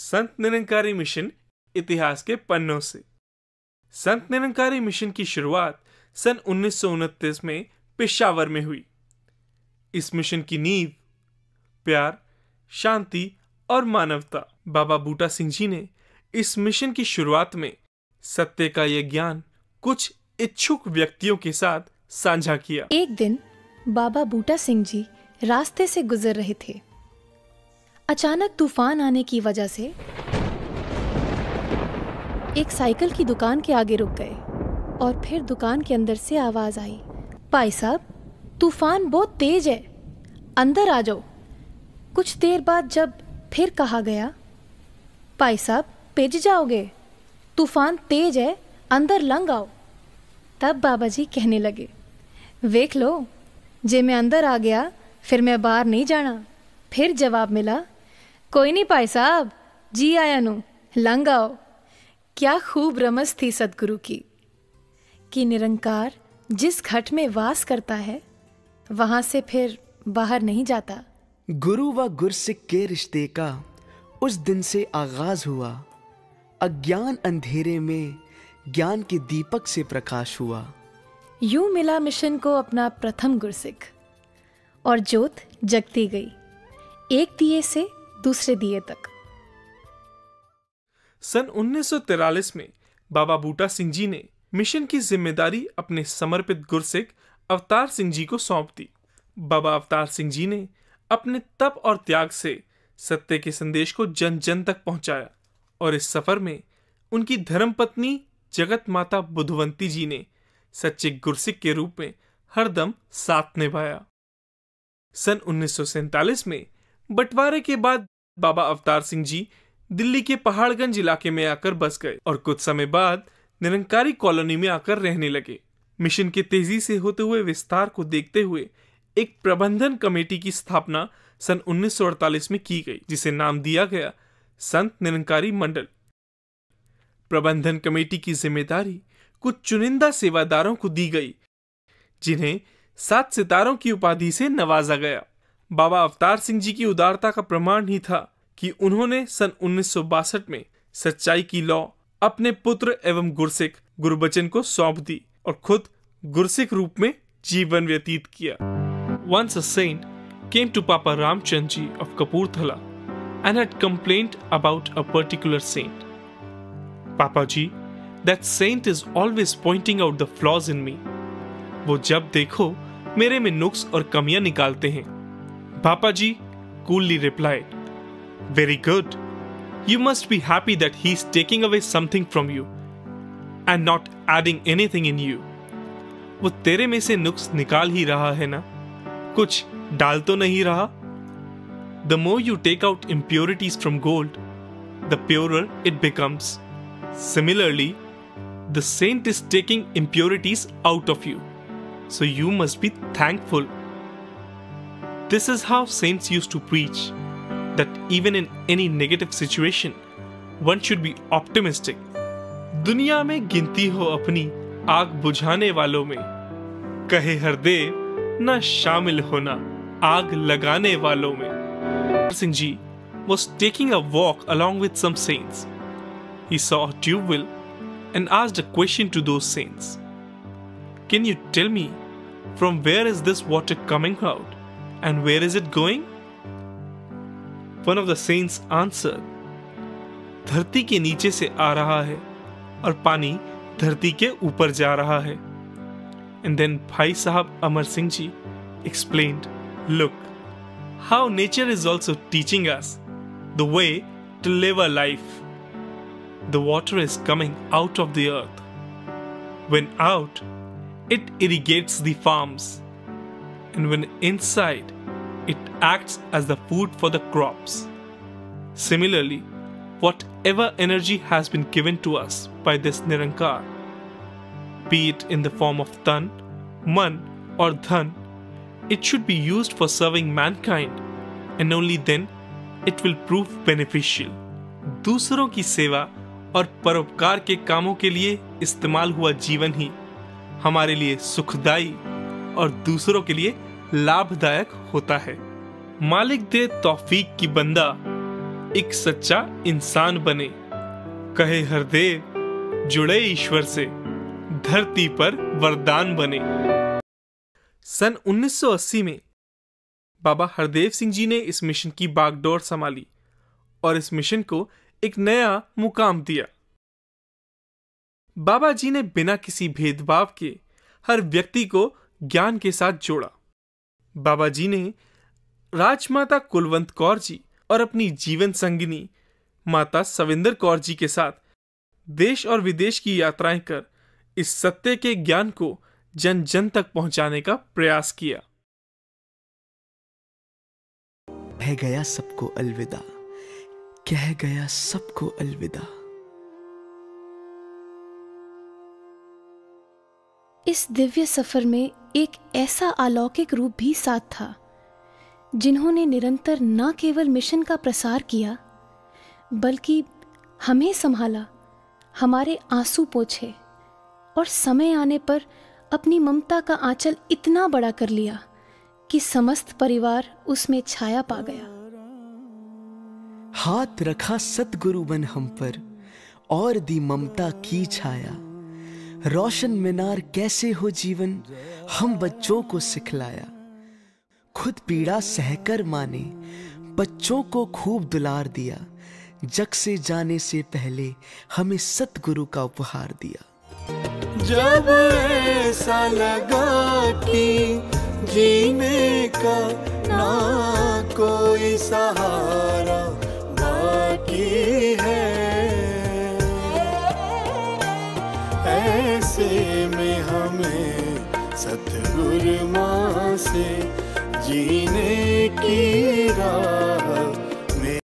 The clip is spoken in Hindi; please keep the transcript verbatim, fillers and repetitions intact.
संत निरंकारी मिशन इतिहास के पन्नों से। संत निरंकारी मिशन की शुरुआत सन उन्नीस सौ उनतीस में पेशावर में हुई। इस मिशन की नींव प्यार, शांति और मानवता। बाबा बूटा सिंह जी ने इस मिशन की शुरुआत में सत्य का यह ज्ञान कुछ इच्छुक व्यक्तियों के साथ साझा किया। एक दिन बाबा बूटा सिंह जी रास्ते से गुजर रहे थे। अचानक तूफान आने की वजह से एक साइकिल की दुकान के आगे रुक गए और फिर दुकान के अंदर से आवाज आई, भाई साहब तूफान बहुत तेज है, अंदर आ जाओ। कुछ देर बाद जब फिर कहा गया, भाई साहब पिज जाओगे, तूफान तेज है, अंदर लंघ आओ। तब बाबा जी कहने लगे, वेख लो जे मैं अंदर आ गया फिर मैं बाहर नहीं जाना। फिर जवाब मिला, कोई नहीं भाई साहब, जी आया नु, लंघ आओ। क्या खूब रमज थी सदगुरु की कि निरंकार जिस घट में वास करता है वहां से फिर बाहर नहीं जाता। गुरु व गुरसिक के रिश्ते का उस दिन से आगाज हुआ। अज्ञान अंधेरे में ज्ञान के दीपक से प्रकाश हुआ। यूं मिला मिशन को अपना प्रथम गुरसिक और ज्योत जगती गई, एक दिए से दूसरे दिए तक। सन उन्नीस सौ तिरालीस में बाबा बूटा सिंह जी ने मिशन की जिम्मेदारी अपने समर्पित गुरसिक अवतार सिंह जी को सौंप दी। बाबा अवतार सिंह जी ने अपने तप और त्याग से सत्य के संदेश को जन जन तक पहुंचाया और इस सफर में उनकी धर्मपत्नी जगत माता बुधवंती जी ने सच्चे गुरसिक के रूप में हरदम साथ निभाया। सन उन्नीस सौ सैंतालीस में बंटवारे के बाद बाबा अवतार सिंह जी दिल्ली के पहाड़गंज इलाके में आकर बस गए और कुछ समय बाद निरंकारी कॉलोनी में आकर रहने लगे। मिशन के तेजी से होते हुए विस्तार को देखते हुए एक प्रबंधन कमेटी की स्थापना सन उन्नीस सौ अड़तालीस में की गई, जिसे नाम दिया गया संत निरंकारी मंडल। प्रबंधन कमेटी की जिम्मेदारी कुछ चुनिंदा सेवादारों को दी गई, जिन्हें सात सितारों की उपाधि से नवाजा गया। बाबा अवतार सिंह जी की उदारता का प्रमाण ही था कि उन्होंने सन उन्नीस सौ बासठ में सच्चाई की लौ अपने पुत्र एवं गुरसिक गुरबचन को सौंप दी और खुद गुरसिक रूप में जीवन व्यतीत किया। Once a saint came to Papa Ramchand ji of Kapurthala and had complained about a particular saint. Papa ji, that saint is always pointing out the flaws in me. वो जब देखो मेरे में नुक्स और कमियां निकालते हैं। पापा जी coolly replied, very good. You must be happy that he is taking away something from you and not adding anything in you. वो तेरे में से नुक्स निकाल ही रहा है ना, कुछ डाल तो नहीं रहा। The more you take out impurities from gold, the purer it becomes. Similarly, the saint is taking impurities out of you, so you must be thankful. This is how saints used to preach, that even in any negative situation, one should be optimistic. दुनिया में गिनती हो अपनी आग बुझाने वालों में, कहे हरदेव न शामिल होना आग लगाने वालों में। Singh ji was taking a walk along with some saints. He saw a tube well and asked a question to those saints. Can you tell me from where is this water coming out and where is it going? One of the saints answered, धरती के नीचे से आ रहा है और पानी धरती के ऊपर जा रहा है। And then भाई साहब Amar Singh ji explained, look, how nature is also teaching us the way to live a life. The water is coming out of the earth. When out, it irrigates the farms. And when inside, it acts as the food for the crops. Similarly, whatever energy has been given to us by this Nirankar, be it in the form of tan, man or dhan, it should be used for serving mankind and only then it will prove beneficial. दूसरों की सेवा और परोपकार के कामों के लिए इस्तेमाल हुआ जीवन ही हमारे लिए सुखदायी और दूसरों के लिए लाभदायक होता है। मालिक दे तौफीक की बंदा एक सच्चा इंसान बने। कहे हरदेव जुड़े ईश्वर से, धरती पर वरदान बने। सन उन्नीस सौ अस्सी में बाबा हरदेव सिंह जी ने इस मिशन की बागडोर संभाली और इस मिशन को एक नया मुकाम दिया। बाबा जी ने बिना किसी भेदभाव के हर व्यक्ति को ज्ञान के साथ जोड़ा। बाबा जी ने राजमाता कुलवंत कौर जी और अपनी जीवन संगिनी माता सविंदर कौर जी के साथ देश और विदेश की यात्राएं कर इस सत्य के ज्ञान को जन जन तक पहुंचाने का प्रयास किया। कह गया सबको अलविदा, कह गया सबको अलविदा। इस दिव्य सफर में एक ऐसा अलौकिक रूप भी साथ था, जिन्होंने निरंतर न केवल मिशन का प्रसार किया, बल्कि हमें संभाला, हमारे आंसू पोंछे और समय आने पर अपनी ममता का आंचल इतना बड़ा कर लिया कि समस्त परिवार उसमें छाया पा गया। हाथ रखा सतगुरु बन हम पर और दी ममता की छाया। रोशन मीनार कैसे हो जीवन हम बच्चों को सिखलाया। खुद पीड़ा सहकर माने बच्चों को खूब दुलार दिया। जग से जाने से पहले हमें सतगुरु का उपहार दिया। जब ऐसा लगा कि जीने का ना कोई सहारा बाकी है, ऐसे में हमें सतगुरु माँ से जीने की